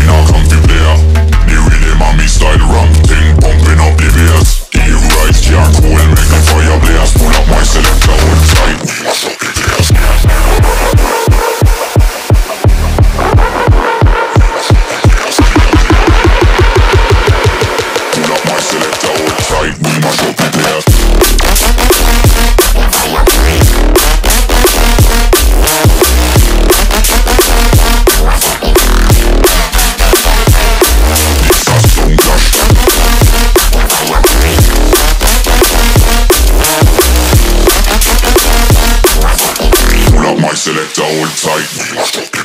we not come to player. The rhythm and me style rum thing, pumping up the bass. Give right, charcoal, make the fire blaze. Pull up my selector, hold tight, we mash up the place. Pull up my selector, hold tight, we mash up the place. Selector, hold tight, we mash up.